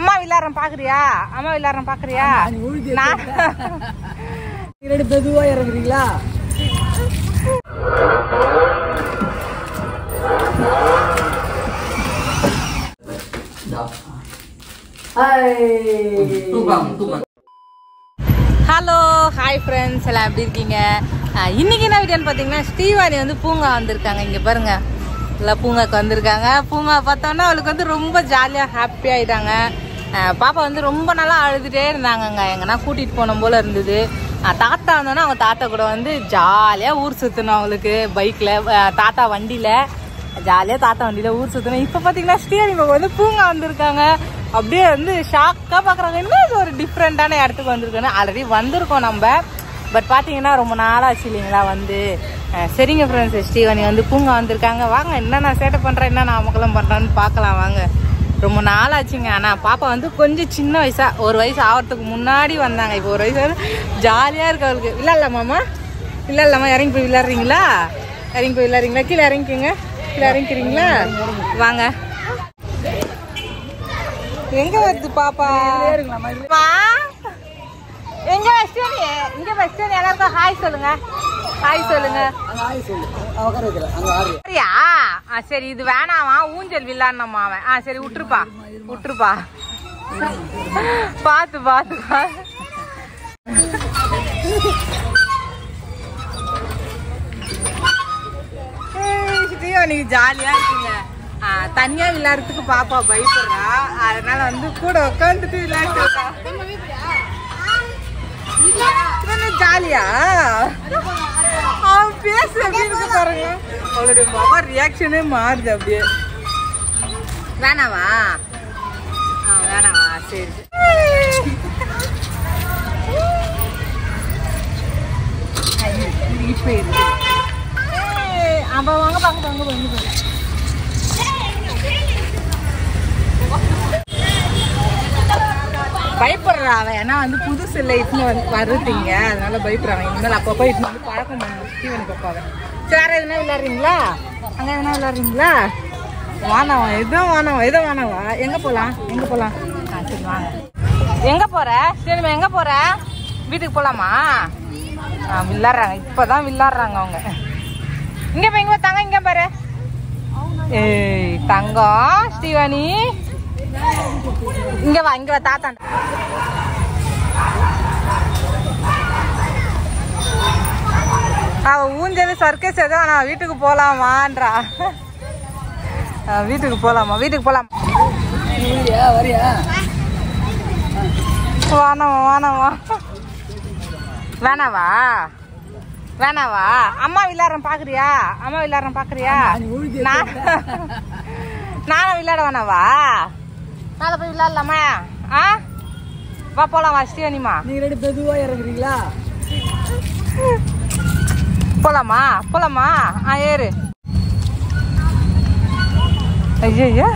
அம்மா விளையாடுறேன் பாக்குறியா? அம்மா விளையாடுறேன் பாக்குறியா? ரெண்டு மெதுவா இறங்குறீங்களா? ஹலோ ஹாய் ஃப்ரெண்ட்ஸ், எல்லாம் எப்படி இருக்கீங்க? இன்னைக்கு என்ன வீடியோன்னு பார்த்தீங்கன்னா, ஸ்ரீவாணி வந்து பூங்கா வந்திருக்காங்க. இங்கே பாருங்க, இல்லை பூங்காக்கு வந்திருக்காங்க. பூங்கா பார்த்தோன்னா அவளுக்கு வந்து ரொம்ப ஜாலியாக ஹாப்பி ஆகிட்டாங்க. பாப்பா வந்து ரொம்ப நாளா அழுதுகிட்டே இருந்தாங்கங்க. எங்கன்னா கூட்டிகிட்டு போன போல இருந்தது. தாத்தா வந்தோன்னா அவங்க தாத்தா கூட வந்து ஜாலியாக ஊர் சுற்றணும். அவங்களுக்கு பைக்கில், தாத்தா வண்டியில் ஜாலியாக தாத்தா வண்டியில் ஊர் சுற்றணும். இப்போ பார்த்தீங்கன்னா ஸ்ரீவாணி வந்து பூங்கா வந்திருக்காங்க. அப்படியே வந்து ஷாக்காக பார்க்குறாங்க. இன்னும் ஒரு டிஃப்ரெண்ட்டான இடத்துக்கு வந்திருக்கோன்னு. ஆல்ரெடி வந்திருக்கோம் நம்ம, பட் பார்த்தீங்கன்னா ரொம்ப நாளாச்சு இல்லைங்களா வந்து. சரிங்க ஃப்ரெண்ட்ஸ், ஸ்ரீவாணி வந்து பூங்கா வந்திருக்காங்க. வாங்க என்னென்ன சேட்டை பண்ணுறேன், என்னென்ன அமக்கலம் பண்ணுறான்னு பார்க்கலாம் வாங்க. ரொம்ப நாளாச்சுங்க. ஆனால் பாப்பா வந்து கொஞ்சம் சின்ன வயசாக, ஒரு வயசு ஆகிறதுக்கு முன்னாடி வந்தாங்க. இப்போ ஒரு வயசு ஜாலியாக இருக்கு அவளுக்கு. விளையாடலாமாம்மா? விளையாடலாமா? இறங்கி போய் விளையாடுறீங்களா? இறங்கி போய் விளையாடுறீங்களா? கீழே இறங்கிக்கோங்க. கீழே இறங்கிக்கிறீங்களா? வாங்க. எங்க வருது பாப்பா? எங்க வச்சியா? இங்க வச்சியா? எல்லாருக்கும் ஹாய் சொல்லுங்க. ஹாய் சொல்லுங்க. சரி, இது வேணாமா? ஊஞ்சல் விளையாடணுமா அவன்? சரி விட்டுருப்பா, விட்டுருப்பா. பாத்து பாத்து நீங்க ஜாலியா இருக்கீங்க. தனியா விளையாடுறதுக்கு பாப்பா பயப்படுறா. அதனால வந்து கூட உட்காந்துட்டு விளையாடுறா. ஜாலியா அவன் பேச எப்படி இருக்கு பாருங்க. அவளுடைய மகா ரியாக்ஷனே மாறுது அப்படியே. வேணாவா? வேணாவா? சரி. இப்ப இருக்கு. அப்ப வாங்க பாங்க பாங்க பாங்க. பயப்படுறா அவன். ஏன்னா வந்து புதுசு இல்லை, இட்டுன்னு வந்து வருதுங்க. அதனால பயப்படுறாங்க. இனிமேல் அப்பப்போ இட்டுன்னு வந்து பழக்கம் பண்ணணும் ஸ்ரீவாணி பாப்பாவை. வேற எதுனா விளையாடுறீங்களா? அங்கே எதுனா விளையாடுறீங்களா? வானவா? எதுவும் வானவா? எதுவும் வானவா? எங்கே போகலாம்? எங்கே போகலாம்? சரி வாங்க. எங்கே போகிற? சரிம்மா, எங்கே போகிற? வீட்டுக்கு போகலாமா? விளையாடுறாங்க. இப்போ தான் விளையாடுறாங்க அவங்க. இங்கே போய் இங்கே தங்க. இங்கே பாரு. ஏய் தங்கம், ஸ்ரீவாணி இங்க வா, இங்க வா. தாத்தா அவ ஊஞ்சல் சர்க்கஸ் ஏதோ. ஆனா வீட்டுக்கு போலாமான்றா. வீட்டுக்கு போலாமா? வீட்டுக்கு போலாமா? வானவா? வானவா? வேணாவா? வேணாவா? அம்மா விளையாடுறேன் பாக்குறியா? அம்மா விளையாடுறேன் பாக்குறியா? நானும் விளையாட வேணாவா? மேல போய் விளையாடலாமா? வா போலாம். வா ஸ்ரீவாணிமா. நீங்க ரெண்டு மெதுவா இறங்குறீங்களா? போலாமா? போலாமா? ஏறு. ஐயா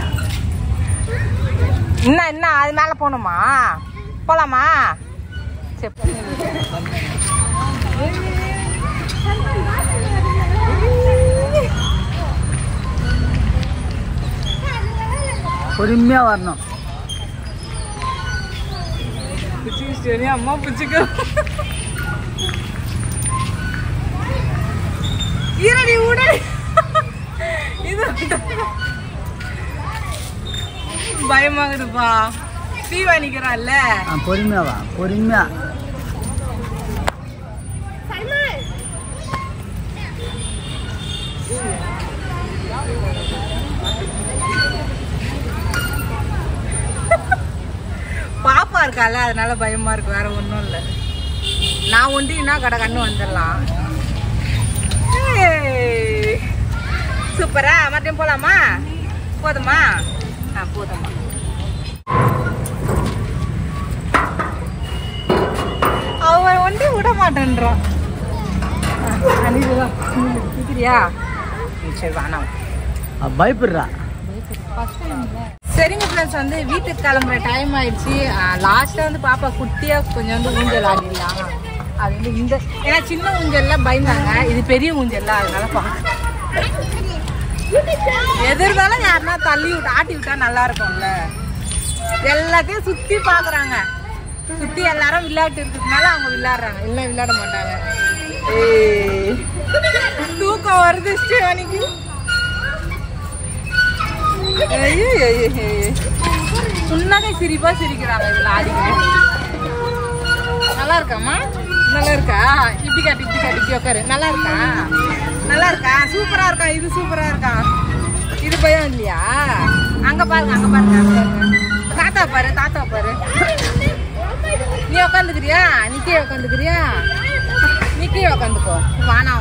என்ன அது மேல போகணுமா? போலாமா? சரி. பொறுமையா வரணும். அம்மா பிடிச்சிக்க. ஈரடி ஊட. இது பயமாகுதுப்பா. ஸ்ரீவாணிக்கிறான்ல. பொறுமையா வா, பொறுமையா. பாப்பா இருக்கால, அதனால பயமா இருக்கு. வேற ஒன்றும் இல்லை. நான் ஒண்டினா கடை கண்ணு வந்துடலாம். சூப்பரா. மறுபடியும் போலாமா? போதுமா? போதுமா. அவன் ஒண்டி விட மாட்டேன்றான். சரியா? சரி வேணாம். பயப்படுறா. சரிங்க ஃப்ரெண்ட்ஸ், வந்து வீட்டுக்கு கிளம்புற டைம் ஆயிடுச்சு. லாஸ்ட்டாக வந்து பாப்பா குட்டியாக கொஞ்சம் வந்து ஊஞ்சல் ஆடிடலாம். அது வந்து இந்த ஏன்னா சின்ன ஊஞ்சல்லாம் பயந்தாங்க. இது பெரிய ஊஞ்சல்லாம், அதனால எது இருந்தாலும் யாருன்னா தள்ளி விட்டு ஆட்டி விட்டா நல்லா இருக்கும்ல. எல்லாத்தையும் சுத்தி பாக்குறாங்க. சுத்தி எல்லாரும் விளையாட்டு இருக்கிறதுனால அவங்க விளையாடுறாங்க, இல்லை விளையாட மாட்டாங்க. தூக்கம் வருது ஸ்ரீவாணிக்கு. சுண்ணாக சிரிப்பா சிரிக்கிறாங்க இதுல ஆடிக்கிட்டு. நல்லா இருக்காமா? நல்லா இருக்கா? இப்படி காட்டு இப்படி காட்டு இப்படி உட்காரு. நல்லா இருக்கா? நல்லா இருக்கா? சூப்பரா இருக்கா? இது சூப்பரா இருக்கா? இது பயம் இல்லையா? அங்க பாருங்க அங்க பாருங்க அங்க பாருங்க. தாத்தா பாரு தாத்தா பாரு. நீ உட்காந்துக்கிறியா? நிக்கே உட்காந்துக்கிறியா? நிக்கே உட்காந்துக்கோ. வானா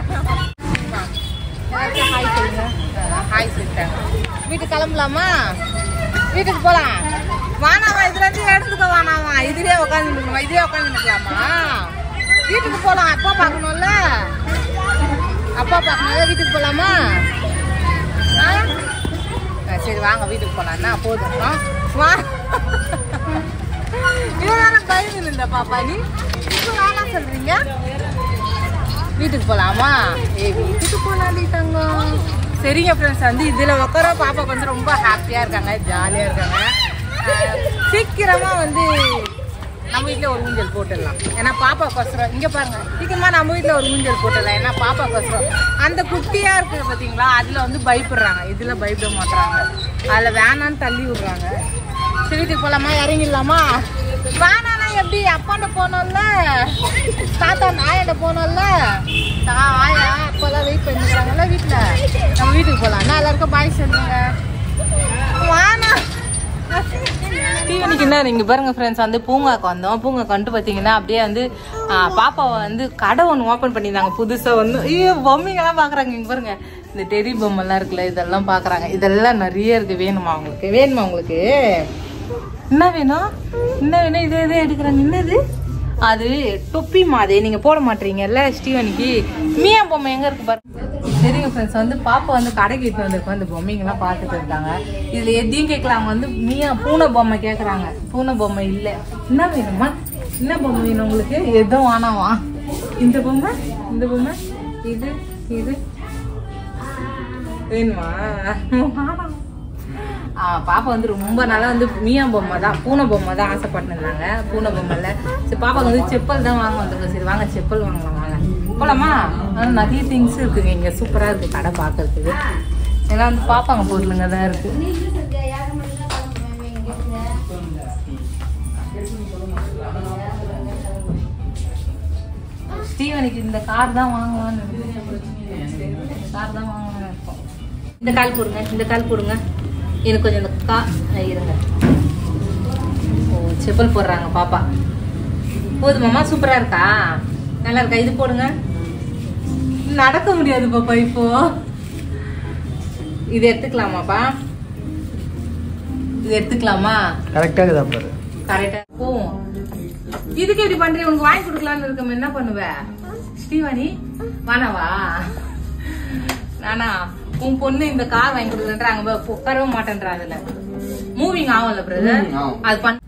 ஹாய் சொல்லுங்க. ஹாய் சொல்லிட்டாங்க. வீட்டுக்கு கிளம்பலாமா? வீட்டுக்கு போலாம். வானாவா இதுல இருந்து எடுத்துக்க. வானாவா இதுலயே உட்காந்துக்கலாமா? இதுலயே உட்காந்துக்கலாமா? வீட்டுக்கு போலாம். அப்பா பார்க்கணும்ல, அப்பா பார்க்கணும்ல. வீட்டுக்கு போலாமா? சரி வாங்க வீட்டுக்கு போலாம்னா போதும். வா. இவன் பயந்து இருந்த பாப்பா, நீ இப்போ வேணாம் சொல்றீங்க. வீட்டுக்கு போலாமா? வீட்டுக்கு போலாண்டி தங்கம். சரிங்க ஃப்ரெண்ட்ஸ், வந்து இதுல உட்கார பாப்பாக்கு வந்து ரொம்ப ஹாப்பியா இருக்காங்க, ஜாலியா இருக்காங்க. சீக்கிரமா வந்து நம்ம வீட்டில் ஒரு ஊஞ்சல் போட்டுடலாம். ஏன்னா பாப்பா கொசரம் இங்கே பாருங்க, சீக்கிரமா நம்ம வீட்டில் ஒரு ஊஞ்சல் போட்டுடலாம். ஏன்னா பாப்பா கொசரம் அந்த குட்டியா இருக்குது பார்த்தீங்களா, அதில் வந்து பயப்படுறாங்க, இதில் பயப்பட மாட்டுறாங்க. அதில் வேணான்னு தள்ளி விடுறாங்க. சரி வீட்டுக்கு போகலாமா? இறங்கிடலாமா? வேணானா எப்படி? அப்பாண்ட போனோம்ல, தாத்தா நாயாண்ட போனோம்ல, ஆயா அப்போதான் வெயிட் பண்ணிக்கிறாங்கல்ல வீட்டில். நம்ம வீட்டுக்கு போகலாம். நான் எல்லாருக்கும் பாய் சொல்லுங்க. வானா தீவனிக்கு என்ன நீங்க பாருங்க ஃப்ரெண்ட்ஸ், வந்து பூங்காக்கு வந்தோம். பூங்காக்கு வந்துட்டு பார்த்தீங்கன்னா அப்படியே வந்து பாப்பாவை வந்து கடை ஒன்று ஓப்பன் பண்ணியிருந்தாங்க புதுசாக. வந்து ஐயோ பொம்மைங்கெல்லாம் பார்க்குறாங்க. இங்கே பாருங்க இந்த டெரி பொம்மைலாம் இருக்குல்ல, இதெல்லாம் பார்க்குறாங்க. இதெல்லாம் நிறைய இருக்கு. வேணுமா உங்களுக்கு? வேணுமா உங்களுக்கு? என்ன வேணும்? என்ன வேணும்? இதே இதே எடுக்கிறாங்க. என்னது அது? தொப்பி மாதிரி நீங்க போட மாட்டீங்கல்ல ஸ்டீவனிக்கு. மியா பொம்மை எங்க இருக்கு பாருங்க. சரிங்க ஃப்ரெண்ட்ஸ், வந்து பாப்பா வந்து கடைக்கு இட்டு வந்திருக்கோம். இந்த பொம்மைங்கெல்லாம் பார்த்துட்டு இருக்காங்க. இதுல எதையும் கேட்கலாம். வந்து மியா பூனை பொம்மை கேட்குறாங்க. பூனை பொம்மை இல்லை. என்ன வேணுமா? என்ன பொம்மை வேணும் உங்களுக்கு? எதுவும் வேணாமா? இந்த பொம்மை, இந்த பொம்மை, இது இது வேணுமா? பாப்பா வந்து ரொம்ப நாளாக வந்து மியா பொம்மை தான், பூனை பொம்மை தான் ஆசைப்பட்டுருந்தாங்க. பூனை பொம்மைல சரி பாப்பாவுக்கு வந்து செப்பல் தான் வாங்க வந்துருக்கோம். சரி வாங்க செப்பல் வாங்கலாம், வாங்க போலாமா? ஆனால் நிறைய திங்ஸ் இருக்குங்க இங்கே, சூப்பராக இருக்குது கடை பார்க்கறதுக்கு. ஏன்னா வந்து பாப்பாங்க பொருளுங்க தான் இருக்கு. ஸ்டீவனுக்கு இந்த கார் தான் வாங்கலான்னு கார் தான் வாங்கலான்னு இருக்கோம். இந்த கால் போடுங்க, இந்த கால் போடுங்க. எனக்கு கொஞ்சம் இந்த இருங்க. ஓ செப்பல் போடுறாங்க பாப்பா. போதுமாம்மா? சூப்பரா இருக்கா? நல்லா இருக்கா? இது போடுங்க. நடக்க முடியாது பாப்பா இப்போ. இது எடுத்துக்கலாமாப்பா? இது எடுத்துக்கலாமா? கரெக்டா இருக்குதா பாரு. கரெக்டா போவோம். இதுக்கு எப்படி பண்றீங்க? உனக்கு வாங்கி கொடுக்கலான்னு இருக்கோம். என்ன பண்ணுவ ஸ்ரீவாணி? வானாவா? நானா உன் பொண்ணு இந்த கார் வாங்கி கொடுக்குறாங்க, உட்காரவே மாட்டேன்றா. அதுல மூவிங் ஆகும்ல பிரதர், அது பண்ண.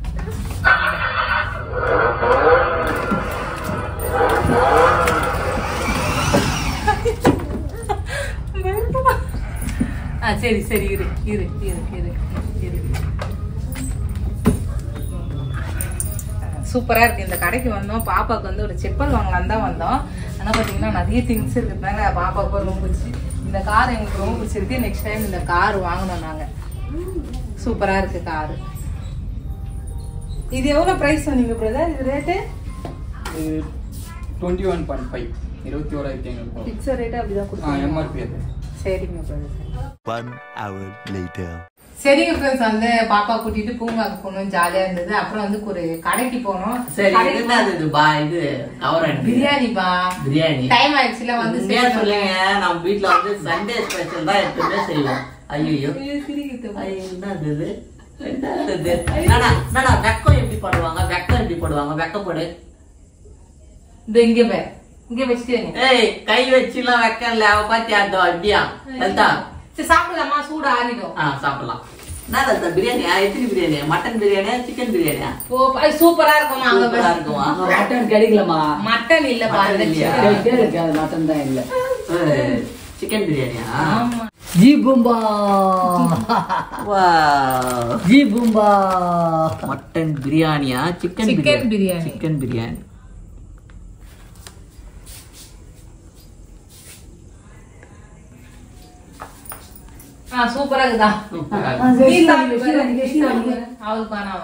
சரி சரி இரு இரு இரு இரு இரு. சூப்பரா இருக்கு. இந்த கடைக்கு வந்தோம், பாப்பாக்கு வந்து ஒரு செப்பல் வாங்கலாம் தான் வந்தோம். ஆனா பாத்தீங்கன்னா நிறைய திங்ஸ் இருக்கிறதுனால பாப்பாவுக்கு ரொம்ப பிடிச்சி. இந்த கார் எங்களுக்கு ரொம்ப பிடிச்சிருக்கு. நெக்ஸ்ட் டைம் இந்த கார் வாங்கணும் நாங்க. சூப்பரா இருக்கு காரு. இது எவ்வளவு பிரைஸ் சொன்னீங்க பிரதர்? இது ரேட்டு 21.5, 21,500. பிக்சர் ரேட் அப்படிதான் கொடுத்தாங்க. எம்ஆர்பி அது. சரிங்க பிரதர். 1 hour later. சரிங்க ஃப்ரெண்ட்ஸ், வந்து பாப்பா கூட்டிட்டு பூங்காக்கு போனோம், ஜாலியா இருந்தது. அப்புறம் வந்து ஒரு கடைக்கு போனோம். சரி என்னது பா? இது கவர் பிரியாணி பா. பிரியாணி டைம் ஆயிடுச்சுல வந்து சொல்லுங்க. நம்ம வீட்டுல வந்து சண்டே ஸ்பெஷல் தான் எப்பவுமே செய்வோம். ஐயோ என்னது என்னடா வெக்கம் எப்படி போடுவாங்க? வெக்கம் எப்படி போடுவாங்க? வெக்கப்படு. இங்க பே, இங்க வச்சுட்டேங்க. ஏய் கை வச்சுலாம் வெக்கம் இல்ல. அவ பாத்தியா? அந்த அப்படியா லலிதா? சரி சாப்பிடலாமா? சூடு ஆறிடும். சாப்பிடலாம். என்ன லலிதா பிரியாணியா? எத்தனை பிரியாணியா? மட்டன் பிரியாணியா? சிக்கன் பிரியாணியா? சூப்பரா இருக்குமா? சூப்பரா இருக்குமா? மட்டன் கிடைக்கலமா? மட்டன் இல்ல பாருங்க, மட்டன் தான் இல்ல. சிக்கன் பிரியாணியா? ஆமா. ஜி பூம்பா வாவ் ஜி பூம்பா மட்டன் பிரியாணியா சிக்கன் பிரியாணி சிக்கன் பிரியாணி சூப்பரா இருக்குதா அவளுக்கு வேணாமா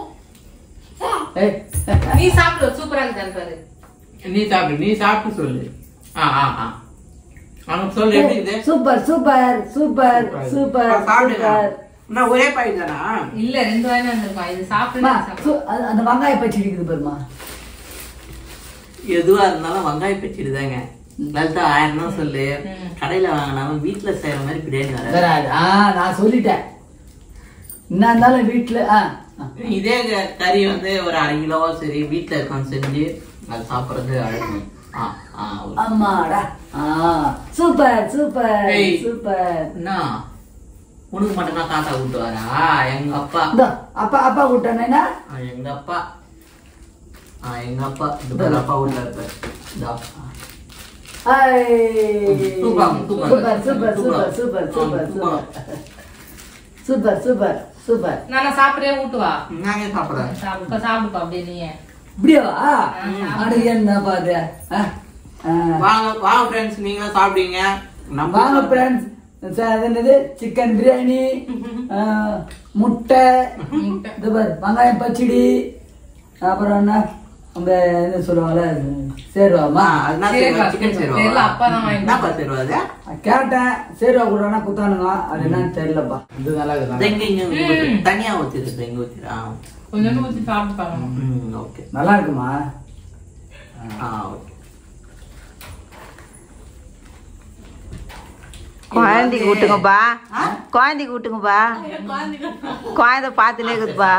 நீ சாப்பிடு சூப்பரா இருக்குதான் பாரு நீ சாப்பிட்டு சொல்லு அவனுக்கு சொல்லு எப்படி இது சூப்பர் சூப்பர் சூப்பர் சூப்பர் சாப்பிடுங்க நான் ஒரே பாய் தானா இல்ல 2 வாயில வந்திருப்பா இது சாப்பிட்டு அந்த வெங்காய பச்சடி இருக்குது பாருமா எதுவா இருந்தாலும் வெங்காய பச்சடி தாங்க லலிதா 1000 தான் சொல்லு கடையில வாங்கினாலும் வீட்டுல செய்யற மாதிரி பிரியாணி வராது நான் சொல்லிட்டேன் என்ன இருந்தாலும் வீட்டுல இதே கறி வந்து ஒரு 1/2 கிலோவா சரி வீட்டுல இருக்கோம் செஞ்சு அது சாப்பிடுறது அழகு அம்மாடா சூப்பர் சூப்பர் சூப்பர் என்ன உனக்கு மட்டும் தான் தாத்தா கூட்டு வரா எங்க அப்பா அப்பா அப்பா கூட்டானேனா எங்க அப்பா எங்க அப்பா அப்பா உள்ள இருப்பாரு super super super super super super super super நான் சாப்பிடவே ஊட்டுவா நாங்க சாப்பிடுறேன் சாப்பிடுப்பா அப்படியே நீ இப்படியா அடு என்ன பாரு வாங்க வாங்க ஃப்ரெண்ட்ஸ் நீங்களும் சாப்பிடுங்க வாங்க ஃப்ரெண்ட்ஸ் என்னது சிக்கன் பிரியாணி முட்டை இது பாரு வெங்காயம் பச்சடி அப்புறம் என்ன அந்த என்ன சொல்லுவாங்கல்ல சேர்வாமா சிக்கன் சேர்வா என்னப்பா சேர்வா அது கேட்டேன் சேர்வா கூட குத்தானுங்க அது என்னன்னு தெரியலப்பா இது நல்லா இருக்குது தனியா ஊத்திருக்கு எங்க ஊத்திரா கொஞ்சம் ஊத்தி சாப்பிட்டு பாருங்க ஓகே நல்லா இருக்குமா ஓகே குழந்தைக்கு விட்டுங்கப்பா குழந்தைக்கு விட்டுங்கப்பா குழந்தை பார்த்துனே இருக்குதுப்பா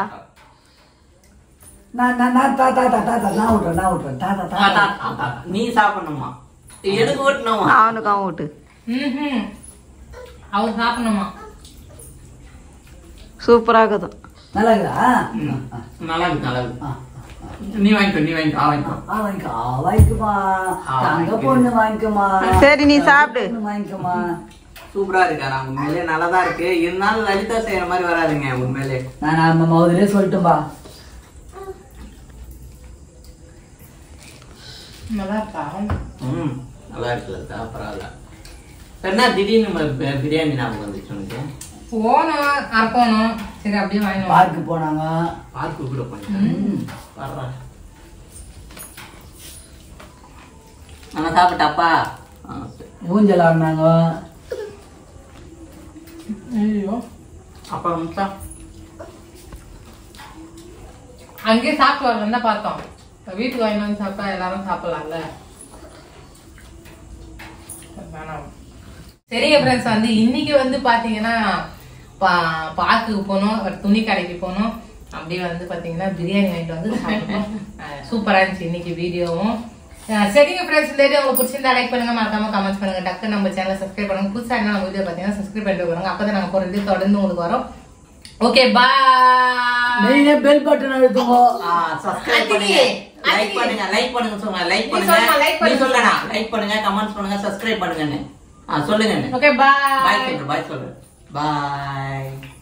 நீ சாப்பிடணுமா எனக்கு ஓட்டணுமா அவனுக்கு அவன் விட்டு அவர் சாப்பிடணுமா சூப்பரா இருக்குது நல்லா இருக்குதா நல்லா இருக்கு நல்லா இருக்கு நீ வாங்கிக்கோ வாங்கிக்குமா தங்க பொண்ணு வாங்கிக்குமா சரி நீ சாப்பிடு வாங்கிக்குமா சூப்பரா இருக்கா உண்மையிலே நல்லாதான் இருக்கு இருந்தாலும் லலிதா செய்யற மாதிரி வராதுங்க உண்மையிலே நான் முதலே சொல்லிட்டேன்பா நல்லா இருக்கா நல்லா இருக்கு லலிதா பரவாயில்ல என்ன திடீர்னு பிரியாணி ஞாபகம் வந்துச்சு உனக்கு போனோம் அப்போனோம் சரி அப்படியே வாங்கினோம் பார்க்கு போனாங்க பார்க்கு கூட போனேன் நான் சாப்பிட்டாப்பா ஊஞ்சல் ஆடினாங்க ஐயோ அப்பா முட்டா அங்கேயே சாப்பிட்டு வரலாம் தான் பார்த்தோம் வீட்டுக்கு வாங்கி வந்து சாப்பிட்டா எல்லாரும் சாப்பிடலாம்ல வேணாம் சரிங்க ஃப்ரெண்ட்ஸ் வந்து இன்னைக்கு வந்து பாத்தீங்கன்னா பார்க்குக்கு போனோம் ஒரு துணி கடைக்கு போனோம் அப்படியே வந்து பாத்தீங்கன்னா பிரியாணி வாங்கிட்டு வந்து சாப்பிட்டோம் சூப்பரா இருந்துச்சு இன்னைக்கு வீடியோவும் சரிங்க ஃப்ரெண்ட்ஸ் இந்த வீடியோ உங்களுக்கு பிடிச்சிருந்தா லைக் பண்ணுங்க மறக்காம கமெண்ட் பண்ணுங்க டக்கு நம்ம சேனலை சப்ஸ்கிரைப் பண்ணுங்க புதுசா என்ன நம்ம வீடியோ பாத்தீங்கன்னா சப்ஸ்கிரைப் பண்ணிட்டு வருங்க அப்பதான் நாங்க போறது தொடர்ந்து உங்களுக்கு வரும் ஓகே பாய் நீங்க பெல் பட்டன் அழுத்துங்க சப்ஸ்கிரைப் பண்ணுங்க லைக் பண்ணுங்க சொல்லுங்க லைக் பண்ணுங்க கமெண்ட்ஸ் பண்ணுங்க சப்ஸ்கிரைப் பண்ணுங்க சொல்லுங்க ஓகே பாய் பாய் சொல்றேன் பாய்